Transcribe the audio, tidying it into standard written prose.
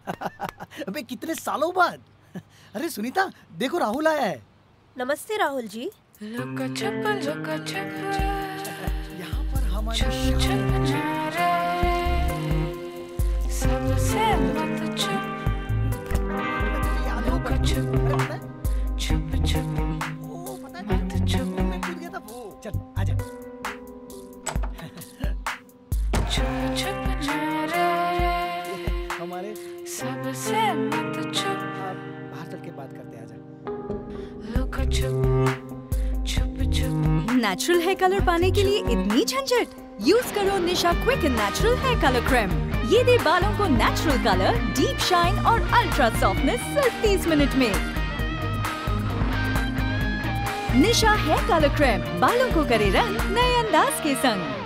अबे कितने सालों बाद। अरे सुनीता, देखो राहुल आया है। नमस्ते राहुल जी। यहाँ पर हमारी चल आजा। हमारे बाहर चल के बात करते हैं, आजा। नेचुरल हेयर कलर पाने के लिए इतनी झंझट? यूज करो Nisha quick and natural hair colour cream. ये दे बालों को नेचुरल कलर, डीप शाइन और अल्ट्रा सॉफ्टनेस सिर्फ 30 मिनट में। निशा हेयर कलर क्रीम बालों को करे रंग नए अंदाज के संग।